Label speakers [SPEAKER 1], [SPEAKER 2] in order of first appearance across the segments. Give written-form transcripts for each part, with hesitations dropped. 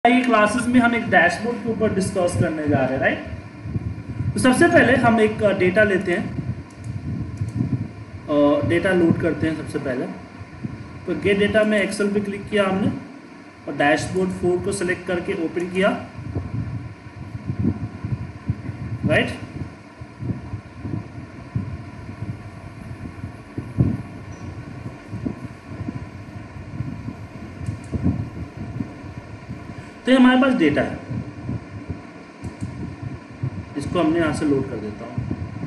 [SPEAKER 1] ये क्लासेस में हम एक डैशबोर्ड के ऊपर डिस्कस करने जा रहे हैं, राइट। तो सबसे पहले हम एक डेटा लेते हैं और डेटा लोड करते हैं। सबसे पहले तो गेट डेटा में एक्सेल पे क्लिक किया हमने और डैशबोर्ड 4 को सेलेक्ट करके ओपन किया, राइट। तो ये हमारे पास डेटा है, इसको हमने यहाँ से लोड कर देता हूँ।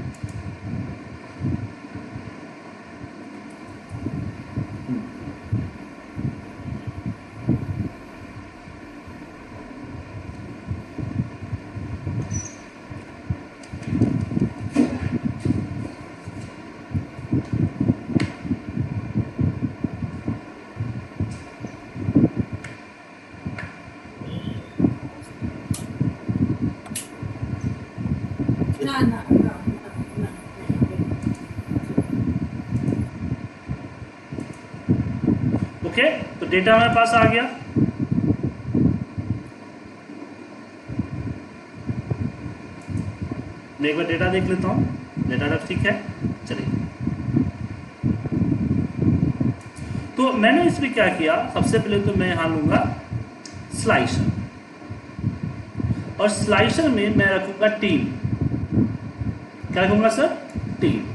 [SPEAKER 1] ओके, तो डेटा हमारे पास आ गया। मैं एक बार डेटा देख लेता हूँ, डेटा सब ठीक है। चलिए, तो मैंने इसमें क्या किया, सबसे पहले तो मैं यहाँ लूंगा स्लाइसर और स्लाइसर में मैं रखूंगा टीम। क्या रखूंगा सर? टीम।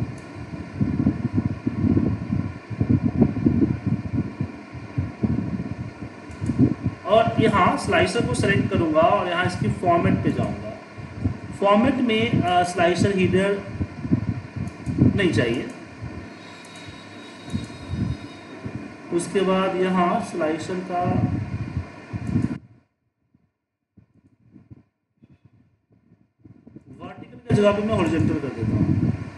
[SPEAKER 1] और यहाँ स्लाइसर को सेलेक्ट करूंगा और यहाँ इसकी फॉर्मेट पे जाऊंगा। फॉर्मेट में स्लाइसर हीडर नहीं चाहिए। उसके बाद यहाँ स्लाइसर का वर्टिकल की जगह पे मैं हॉरिजॉन्टल कर देता हूँ।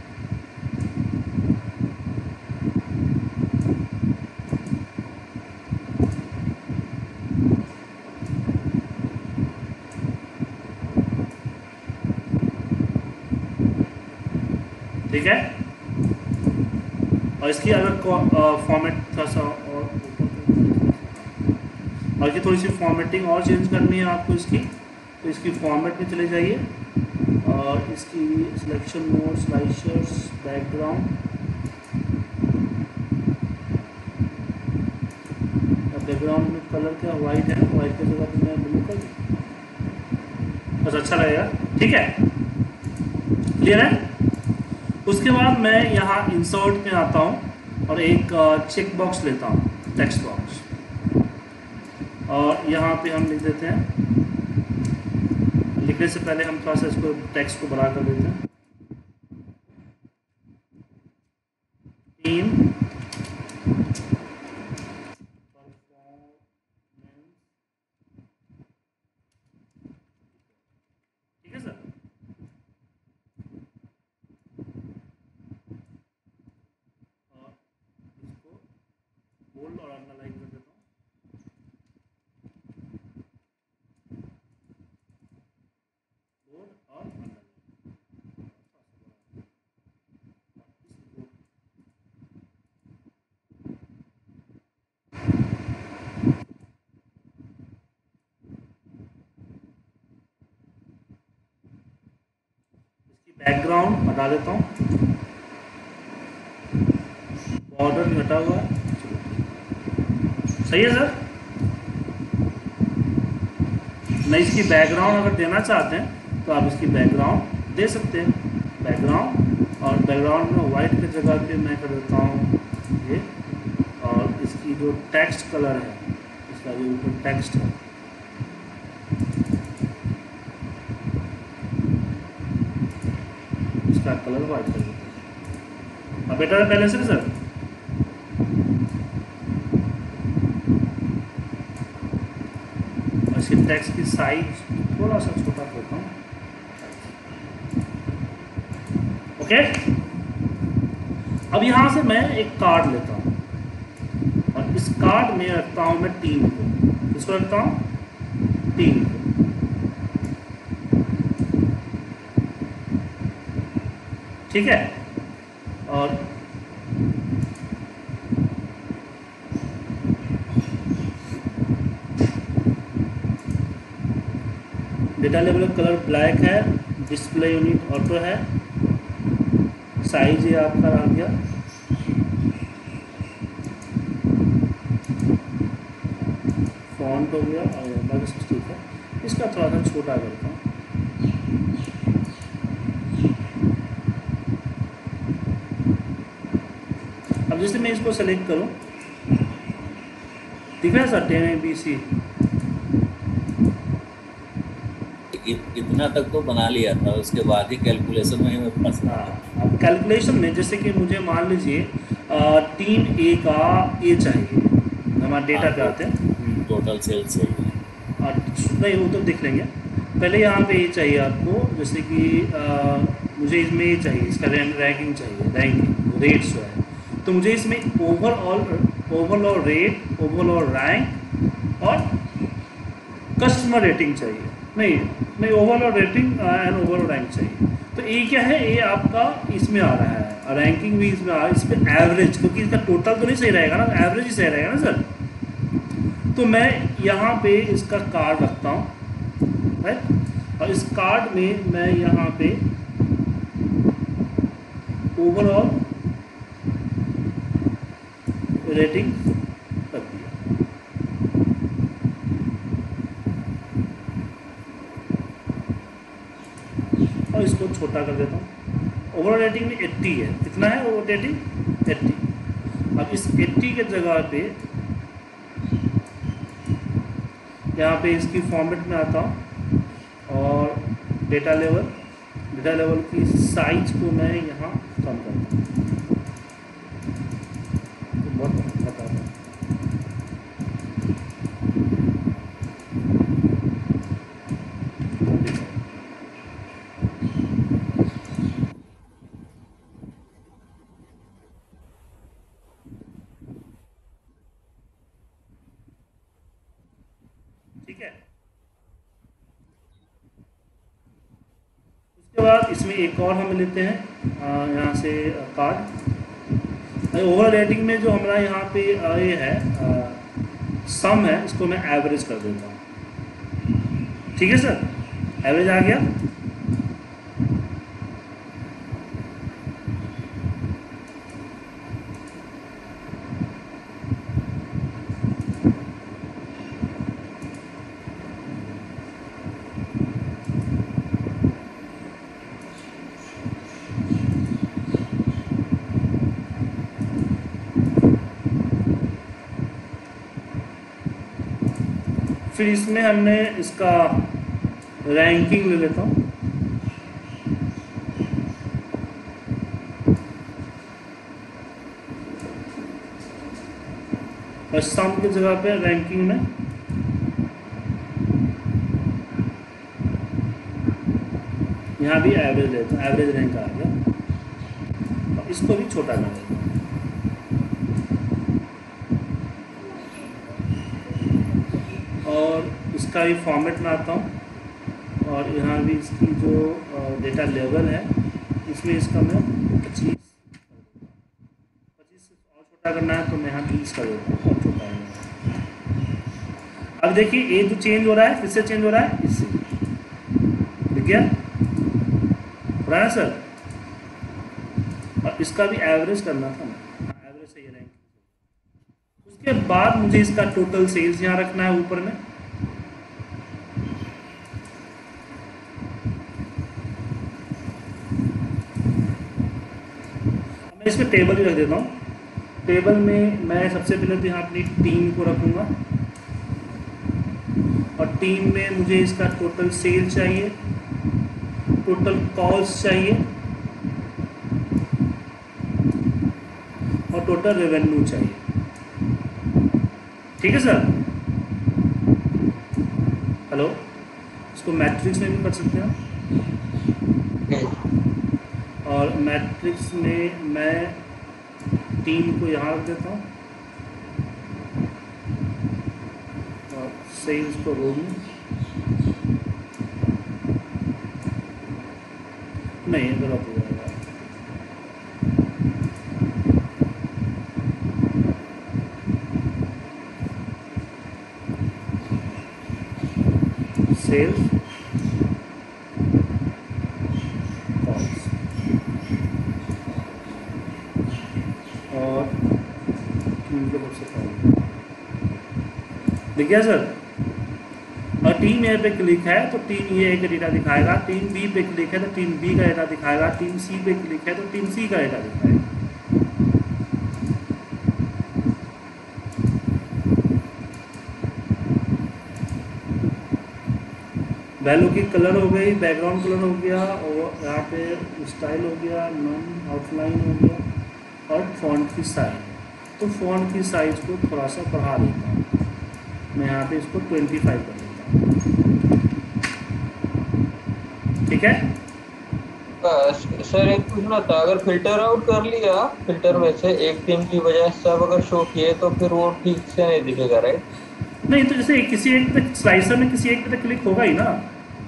[SPEAKER 1] ठीक है, और इसकी अगर फॉर्मेट थोड़ा सा और की थोड़ी सी फॉर्मेटिंग और चेंज करनी है आपको इसकी, तो इसकी फॉर्मेट में चले जाइए और इसकी selection mode, slicers, background, background में कलर क्या वाइट है, वाइट की जगह पे मैं ब्लू कर दूँ, बस अच्छा लगेगा। ठीक है, क्लियर है। उसके बाद मैं यहाँ इंसर्ट में आता हूँ और एक चेक बॉक्स लेता हूँ, टेक्स्ट बॉक्स, और यहाँ पे हम लिख देते हैं। लिखने से पहले हम थोड़ा सा इसको टेक्स्ट को बड़ा कर देते हैं। टीम ठीक है सर। बोल्ड और अंडरलाइन कर देता हूँ। बोल्ड और अंडरलाइन, इसकी बैकग्राउंड हटा देता हूँ, बॉर्डर भी हटा हुआ है। सही है सर। मैं इसकी बैकग्राउंड अगर देना चाहते हैं तो आप इसकी बैकग्राउंड दे सकते हैं, बैकग्राउंड, और बैकग्राउंड में वाइट की जगह पे मैं कर देता हूँ ये, और इसकी जो टेक्स्ट कलर है, इसका जो ऊपर टेक्स्ट है, इसका कलर वाइट कर देता हूँ। अब बेटर है पहले से सर। इसके टेक्स्ट की साइज थोड़ा सा छोटा करता हूँ। ओके, अब यहाँ से मैं एक कार्ड लेता हूँ और इस कार्ड में रखता हूँ मैं टीम को। इसको रखता हूँ टीम को। ठीक है, और डेटा लेवल का कलर ब्लैक है, डिस्प्ले यूनिट ऑटो है, साइज ये आपका आ गया, फॉन्ट हो गया और बाकी सब ठीक है। इसका थोड़ा सा छोटा करता हूँ। अब जैसे मैं इसको सेलेक्ट करूँ, दिख रहा है सर 1080p।
[SPEAKER 2] इतना तक तो बना लिया था, उसके बाद ही कैलकुलेशन में मैं फंस रहा था।
[SPEAKER 1] हाँ, अब कैलकुलेशन में जैसे कि मुझे मान लीजिए 3A का ए चाहिए, हमारा डेटा
[SPEAKER 2] हाँ,
[SPEAKER 1] पे
[SPEAKER 2] तो
[SPEAKER 1] आते हैं।
[SPEAKER 2] टोटल सेल्स चाहिए।
[SPEAKER 1] और नहीं, वो तो देख लेंगे। पहले यहाँ पे ये चाहिए आपको, जैसे कि मुझे इसमें ये चाहिए, इसका रैंकिंग चाहिए, रैंकिंग रेट जो है। तो मुझे इसमें ओवरऑल रेट, ओवरऑल रैंक और कस्टमर रेटिंग चाहिए। नहीं, overall rating and overall rank चाहिए। तो ये क्या है, ये आपका इसमें आ रहा है और रैंकिंग भी इसमें आ रहा है। इस पर एवरेज, क्योंकि इसका टोटल तो नहीं सही रहेगा ना, एवरेज ही सही रहेगा ना सर। तो मैं यहाँ पे इसका कार्ड रखता हूँ, राइट। और इस कार्ड में मैं यहाँ पे ओवरऑल रेटिंग कर दिया। और इसको छोटा कर देता हूँ। ओवरऑल रेटिंग में 80 है, कितना है ओवरऑल रेटिंग? 80। अब इस 80 के जगह पे यहाँ पे इसकी फॉर्मेट में आता हूँ और डेटा लेवल की साइज को मैं यहाँ कम करता हूँ। तो बहुत बताता हूँ। ठीक है। उसके बाद इसमें एक और हम लेते हैं यहाँ से कार्ड। ओवरऑल रेटिंग में जो हमारा यहाँ पे ये है सम है, इसको मैं एवरेज कर देता हूँ। ठीक है सर, एवरेज आ गया। फिर इसमें हमने इसका रैंकिंग ले लेता हूँ। और सम की जगह पे रैंकिंग में यहाँ भी एवरेज लेता हूँ, एवरेज रैंक आ गया। और इसको भी छोटा कर देता हूँ। और इसका भी फॉर्मेट में आता हूँ और यहाँ भी इसकी जो डेटा लेवल है, इसमें इसका मैं 25 से और छोटा करना है तो मैं यहाँ 20 कर देता हूँ और छोटा है। अब देखिए ये जो चेंज हो रहा है, किससे चेंज हो रहा है? इससे। ठीक है, हो रहा है सर। और इसका भी एवरेज करना था ना, एवरेज सही रैंक। उसके बाद मुझे इसका टोटल सेल्स यहाँ रखना है ऊपर में। मैं इसमें टेबल भी रख देता हूँ। टेबल में मैं सबसे पहले तो यहाँ अपनी टीम को रखूँगा और टीम में मुझे इसका टोटल सेल चाहिए, टोटल कॉल्स चाहिए और टोटल रेवेन्यू चाहिए। ठीक है सर। हेलो, इसको मैट्रिक्स में भी कर सकते हैं। और मैट्रिक्स में मैं टीम को यहाँ रख देता हूँ और सेल्स को रो में। नहीं, गलत हो जाएगा। सेल्स दिख गया सर? और टीम ए पे क्लिक है तो टीम ए का डेटा दिखाएगा, टीम बी पे क्लिक है तो टीम बी का डेटा दिखाएगा, टीम सी पे क्लिक है तो टीम सी का डेटा दिखाएगा। वैल्यू की कलर हो गई, बैकग्राउंड कलर हो गया, और यहाँ पे स्टाइल हो गया, नॉन आउटलाइन हो गया, और फॉन्ट की साइज। तो फॉन्ट की साइज को थोड़ा सा बढ़ा देता हूँ मैं, यहाँ पे इसको 25 कर देता हूँ। ठीक है
[SPEAKER 3] सर, एक पूछना था, अगर फिल्टर आउट कर लिया, फिल्टर में से एक थीम की बजाय सब अगर शो किए तो फिर वो ठीक से नहीं दिखेगा, राइट?
[SPEAKER 1] नहीं, तो जैसे किसी एक पे स्लाइसर में किसी एक पे क्लिक होगा ही ना।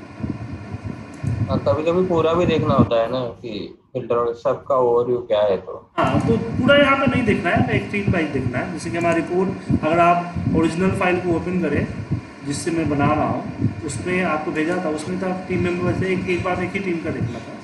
[SPEAKER 3] कभी कभी पूरा भी देखना होता है ना कि फिल्टर सबका ओवरव्यू क्या है। तो
[SPEAKER 1] हाँ, तो पूरा यहाँ पे नहीं देखना है, एक थीम वाइज देखना है। जैसे कि हमारी रिपोर्ट, अगर आप ओरिजिनल फाइल को ओपन करें जिससे मैं बना रहा हूँ, उसमें आपको भेजा था, उसमें था टीम मेंबर से एक बार एक ही टीम का देखना था।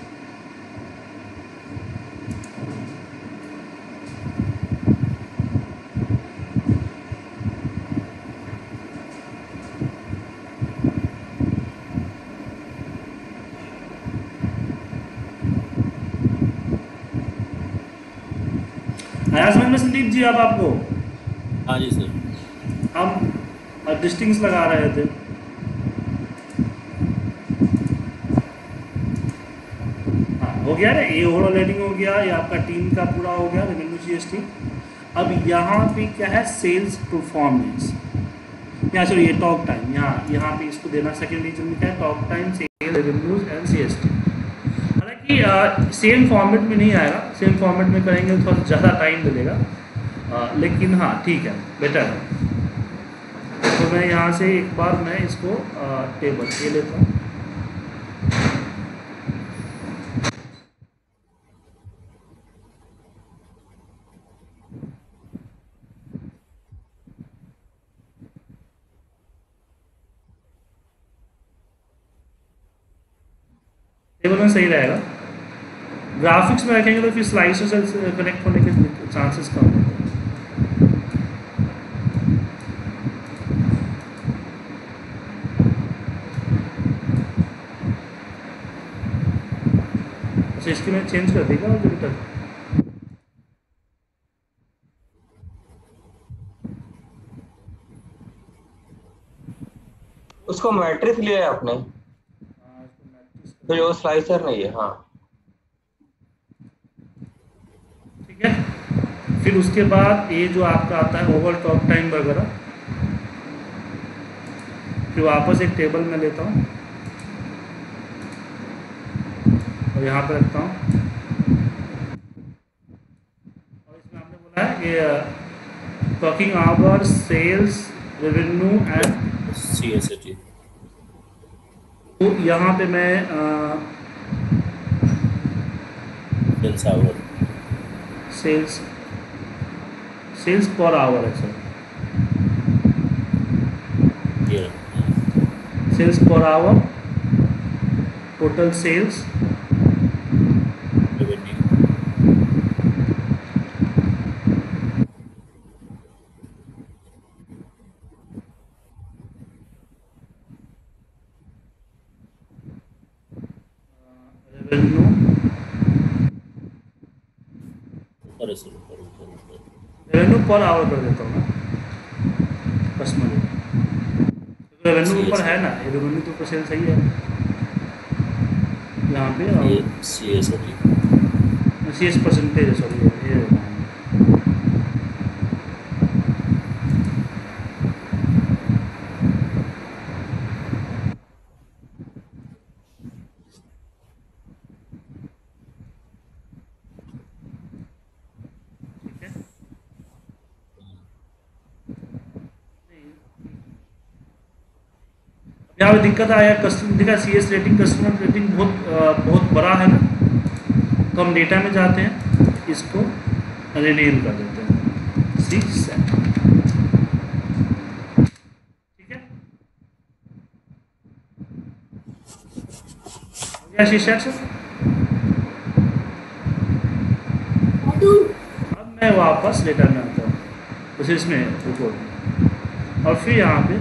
[SPEAKER 1] आया समझ में संदीप जी अब आपको?
[SPEAKER 2] हाँ जी सर।
[SPEAKER 1] हम डिस्टिंग्स लगा रहे थे। हाँ, हो गया ना, ये ओवरऑल हेडिंग हो गया, ये आपका टीम का पूरा हो गया, रेवेन्यू जीएसटी। अब यहाँ पे क्या है, सेल्स परफॉर्मेंस, यहाँ सॉरी ये टॉक टाइम, यहाँ पे इसको देना सेकेंड रीजन में क्या है, talk time, sale revenues and CST. हालांकि सेम फॉर्मेट में नहीं आएगा, सेम फॉर्मेट में करेंगे तो थोड़ा ज़्यादा टाइम लगेगा, लेकिन हाँ ठीक है, बेटर है। तो मैं यहाँ से एक बार मैं इसको टेबल ये लेता हूँ। टेबल में सही रहेगा। ग्राफिक्स में रखेंगे तो फिर स्लाइसों से कनेक्ट होने के चांसेस कम होते हैं। अच्छा, इसकी मैं चेंज कर देगा अभी तक।
[SPEAKER 3] उसको मैट्रिक्स लिया है आपने, तो वो स्लाइसर नहीं है। हाँ
[SPEAKER 1] ठीक है, फिर उसके बाद ये जो आपका आता है ओवर टॉक टाइम वगैरह, फिर वापस एक टेबल में लेता हूँ और यहाँ पे रखता हूँ, और इसमें आपने बोला है कि talking hour, sales, revenue and
[SPEAKER 2] CST.
[SPEAKER 1] तो यहाँ पे मैं
[SPEAKER 2] sales hour,
[SPEAKER 1] sales per hour है सर,
[SPEAKER 2] ये
[SPEAKER 1] sales per hour, total sales,
[SPEAKER 2] revenue,
[SPEAKER 1] revenue, revenue per hour कर देता हूँ ना कस्टमर, रेवेन्यू ऊपर है ना, ये रेवेन्यू तो परसेंट सही है यहाँ पे, सी एस परसेंटेज है, सॉरी ये यहाँ पे दिक्कत आया, कस्टमर दिखा C S rating, customer rating बहुत बड़ा है ना, तो हम डेटा में जाते हैं, इसको रिनेम कर देते हैं 6 7। ठीक है, क्या शीर्षक से अब मैं वापस डेटा में आता हूँ, उसे इसमें रिपोर्ट और फिर यहाँ पे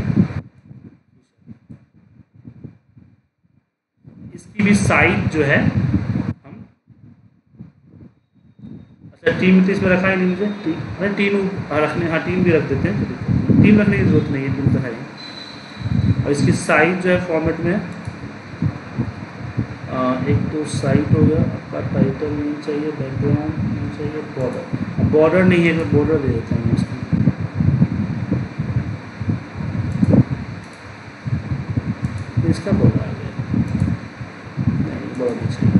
[SPEAKER 1] इसकी भी साइज जो है हम, अच्छा टीम तो इसमें रखा ही नहीं मुझे, टीम अरे टीम रखने, हाँ टीम भी रख देते हैं, टीम रखने की जरूरत नहीं है, टीम तो है ही। और इसकी साइज जो है फॉर्मेट में एक तो साइट हो गया आपका, टाइटल नहीं चाहिए, बैकग्राउंड नहीं चाहिए, बॉर्डर, बॉर्डर नहीं है तो बॉर्डर दे देता हूँ इसकी, तो इसका बॉर्डर आ गया, नहीं बॉर्डर नहीं चाहिए।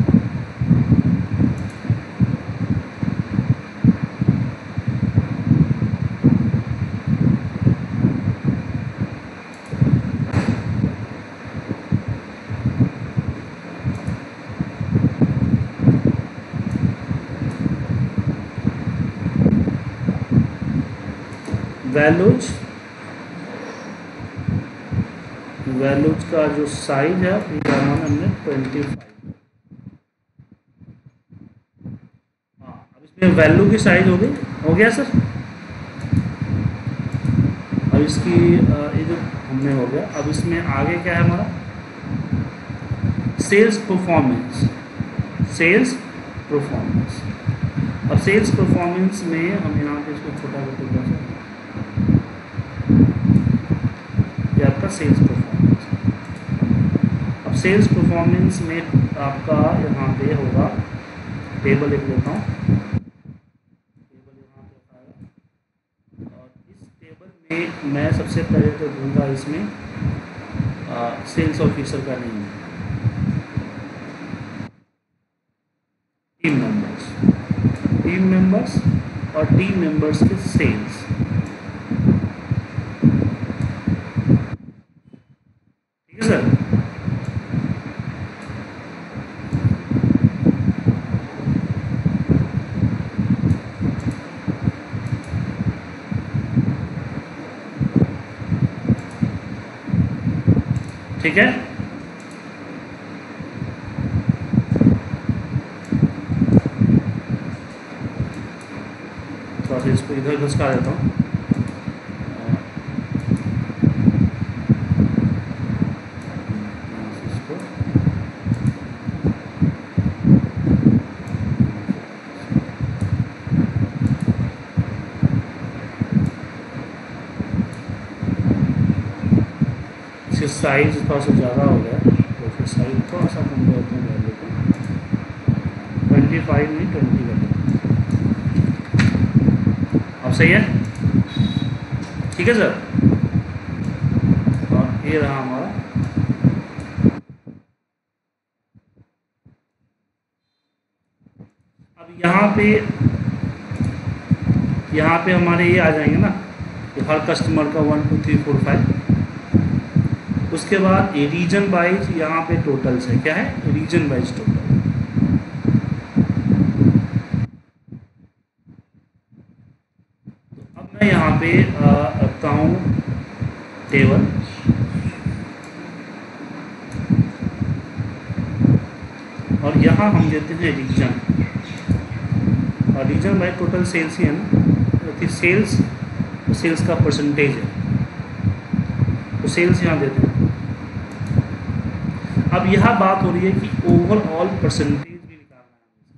[SPEAKER 1] वैल्यूज, वैल्यूज का जो साइज है ये हमने 25, हाँ अब इसमें वैल्यू की साइज हो गई, हो गया सर। अब इसकी ये जो हमने हो गया, अब इसमें आगे क्या है हमारा, सेल्स परफॉर्मेंस, सेल्स परफॉर्मेंस। अब सेल्स परफॉर्मेंस में हम यहाँ पे इसको छोटा करके कर सकते हैं, ये आपका सेल्स परफॉर्मेंस। अब सेल्स परफॉर्मेंस में आपका यहाँ पे होगा, टेबल एक लेता हूँ, टेबल यहाँ पे आएगा, और इस टेबल में मैं सबसे पहले तो दूंगा इसमें सेल्स ऑफिसर का name, team members, team members और टीम मेंबर्स के सेल्स, ठीक है सर। ठीक है, थोड़ा सा इसको इधर घुसका देता हूँ, इसको इसकी साइज थोड़ा सा ज़्यादा हो गया, तो फिर साइज थोड़ा सा कम करते हैं, वैल्यू को 25 नहीं 20 कर देते हैं। अब सही है, ठीक है सर। और ये रहा हमारा, अब यहाँ पे हमारे ये आ जाएंगे ना, तो हर कस्टमर का 1 2 3 4 5, उसके बाद ये रीजन वाइज यहाँ पे टोटल्स है, क्या है रीजन वाइज टोटल। तो अब मैं यहाँ पे रखता हूँ टेबल, और यहाँ हम देते हैं रीजन, और रीजन बाय टोटल सेल्स ही है ना, तो सेल्स, तो सेल्स का परसेंटेज है, तो सेल्स यहाँ देते हैं। अब यह बात हो रही है कि ओवरऑल परसेंटेज भी निकालना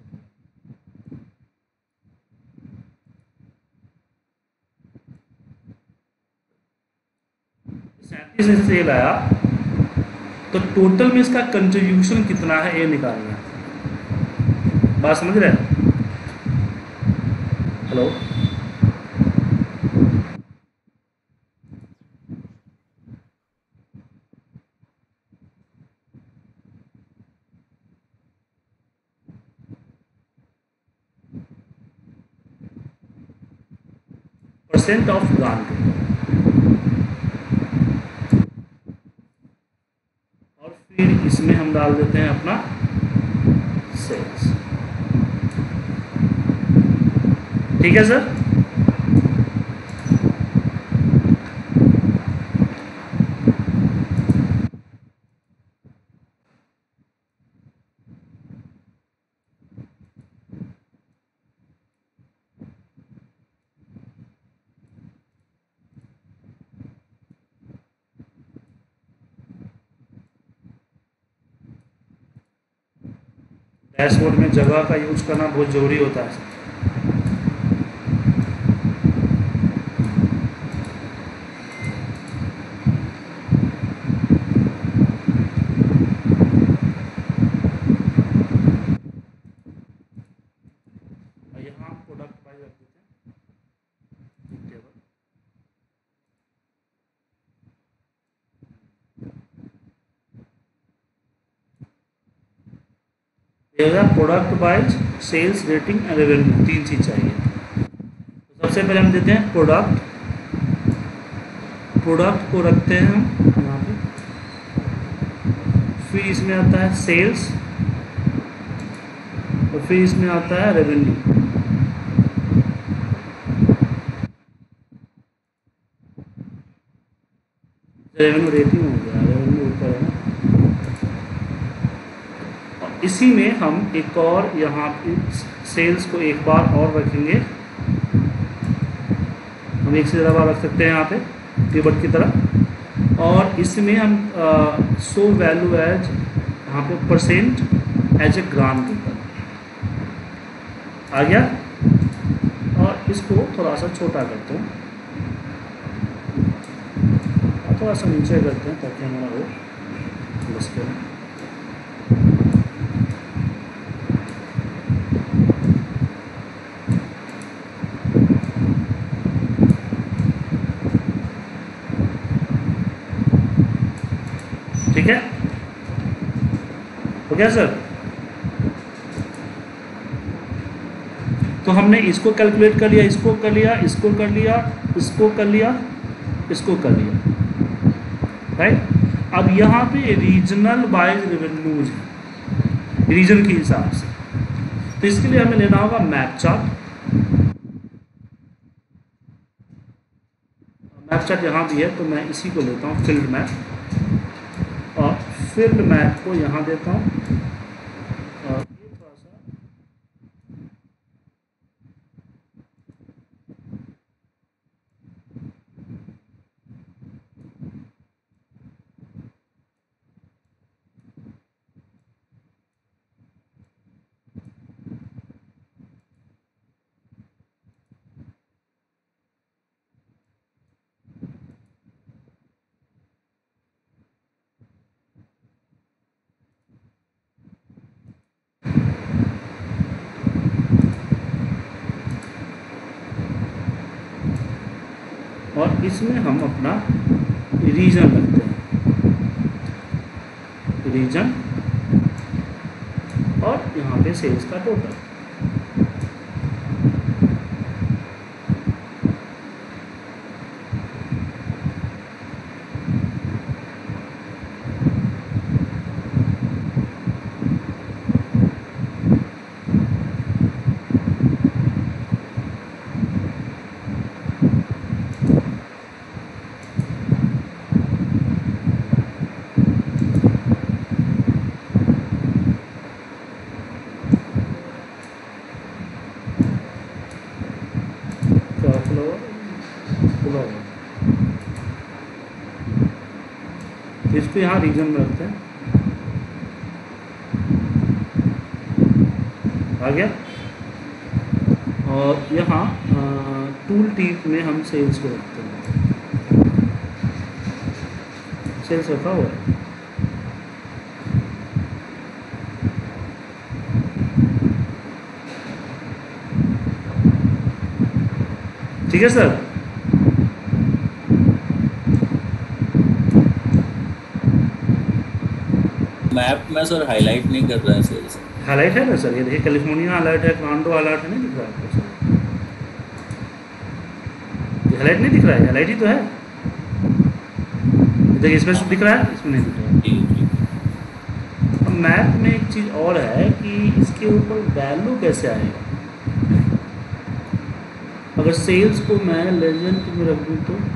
[SPEAKER 1] है, 37 में से सेल आया तो टोटल में इसका कंट्रीब्यूशन कितना है ये निकालना है, बात समझ रहे हैं। हेलो, परसेंट ऑफ ग्रांट, और फिर इसमें हम डाल देते हैं अपना सेल्स, ठीक है सर। डैशबोर्ड में जगह का यूज करना बहुत ज़रूरी होता है। और यहाँ हम प्रोडक्ट वाइज रख देते हैं table. Product wise sales rating and revenue, 3 चीज़ चाहिए। तो सबसे पहले हम देते हैं प्रोडक्ट। प्रोडक्ट को रखते हैं हम यहाँ पे। फिर इसमें आता है सेल्स और फिर इसमें आता है रेवेन्यू। रेवेन्यू रेटिंग हो गया, रेवेन्यू ऊपर है ना। इसी में हम एक और यहाँ पे सेल्स को एक बार और रखेंगे। हम एक से ज़्यादा बार रख सकते हैं यहाँ पे कीवर्ड की तरह। और इसमें हम शो वैल्यू एज यहाँ पे परसेंट एज ए ग्राम की तरह आ गया। और इसको थोड़ा सा छोटा करते हैं, थोड़ा सा नीचे करते हैं ताकि हमारा हो बस के। ठीक है, हो गया सर। तो हमने इसको कैलकुलेट कर लिया, इसको कर लिया, इसको कर लिया, इसको कर लिया, इसको कर लिया, राइट। अब यहाँ पे रीजनल वाइज रेवेन्यूज है, रीजन के हिसाब से। तो इसके लिए हमें लेना होगा मैप चार्ट। मैप चार्ट यहाँ भी है तो मैं इसी को लेता हूँ, फील्ड मैप। और फील्ड मैप को यहाँ देता हूँ और ये थोड़ा सा और इसमें हम अपना रीजन रखते हैं, रीजन, और यहाँ पे सेल्स का टोटल। इसको यहाँ रीजन में रखते हैं, आ गया। और यहाँ टूल टिप में हम सेल्स को रखते हैं, सेल्स रखा हुआ है। ठीक है सर।
[SPEAKER 2] मैप में सर हाईलाइट नहीं कर रहा है सेल्स।
[SPEAKER 1] हाईलाइट है ना सर, ये देखिए कैलिफोर्निया हाईलाइट है, टोरंटो हाईलाइट है, नहीं दिख रहा है आपको सर? ये हाईलाइट नहीं दिख रहा है, हाईलाइट ही तो है। देखिए इसमें दिख रहा है, इसमें नहीं दिख रहा है।
[SPEAKER 2] जी जी।
[SPEAKER 1] अब मैप में एक चीज़ और है कि इसके ऊपर वैल्यू कैसे आएगा। अगर सेल्स को मैं लेजेंड में रख दूँ तो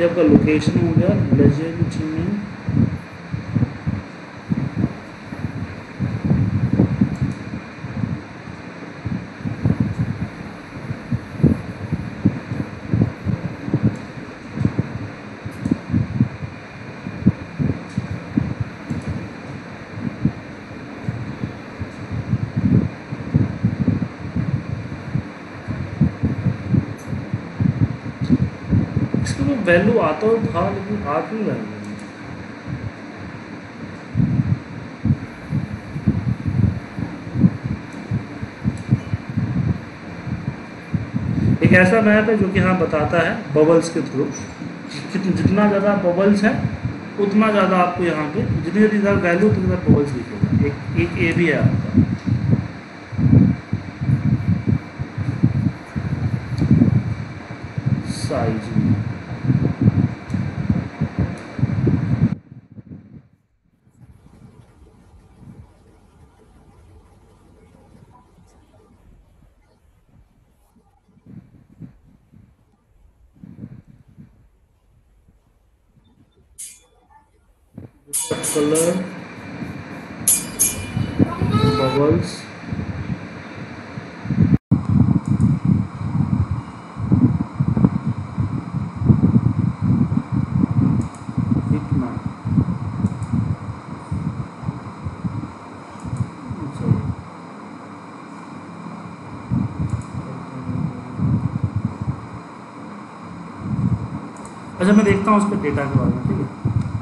[SPEAKER 1] ये आपका लोकेशन हो गया, लेजेंड में वैल्यू आता तो था, लेकिन आ क्यों रहा है? एक ऐसा मैप है जो कि हाँ बताता है बबल्स के थ्रू जितना ज़्यादा बबल्स है उतना ज़्यादा आपको यहाँ पे जितनी ज़्यादा वैल्यू उतनी ज़्यादा बबल्स दिखेगा। एक ए भी है आपका साइज में। कलर बबल्स इतना अच्छा, मैं देखता हूँ उस पर डेटा के बारे में। ठीक है,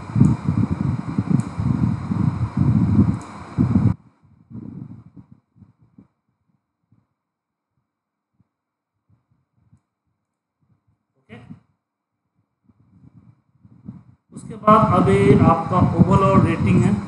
[SPEAKER 1] उसके बाद अब ये आपका ओवरऑल रेटिंग है।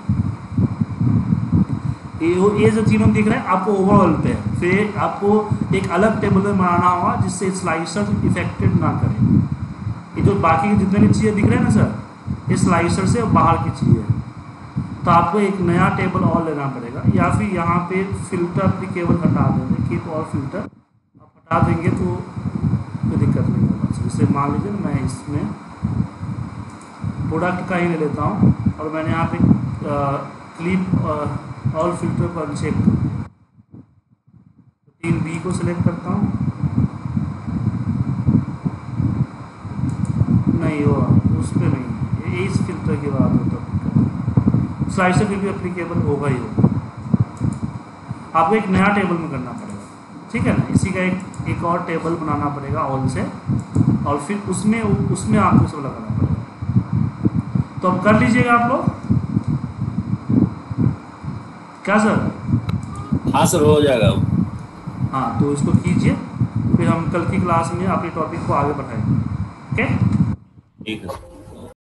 [SPEAKER 1] ये जो तीनों दिख रहे हैं आपको ओवरऑल पे है। फिर आपको एक अलग टेबल में बनाना होगा जिससे स्लाइसर इफेक्टेड ना करे। ये जो बाकी के जितने भी चीज़ें दिख रहे हैं ना सर, ये स्लाइसर से बाहर की चीज़ें, तो आपको एक नया टेबल और लेना पड़ेगा, या फिर यहाँ पे फिल्टर एप्लीकेबल हटा देंगे, कीप और फिल्टर आप हटा देंगे तो कोई दिक्कत नहीं होगा। जैसे मान लीजिए मैं इसमें प्रोडक्ट का ही ले लेता हूँ और मैंने यहाँ पे क्लिप ऑल फिल्टर को अनचेक कर दिया। 3B को सिलेक्ट करता हूँ, नहीं हुआ, उस पर नहीं, ये इस फिल्टर की बात होता है। स्लाइसर फिर भी एप्लीकेबल होगा ही होगा। आपको एक नया टेबल में करना पड़ेगा, ठीक है ना। इसी का एक और टेबल बनाना पड़ेगा ऑल से, और फिर उसमें आपको सब लगाना पड़ेगा। तो अब कर लीजिएगा आप लोग, क्या सर?
[SPEAKER 2] हाँ सर, हो जाएगा।
[SPEAKER 1] हाँ, तो इसको कीजिए, फिर हम कल की क्लास में अपने टॉपिक को आगे बढ़ाएंगे। ओके,
[SPEAKER 2] ठीक है।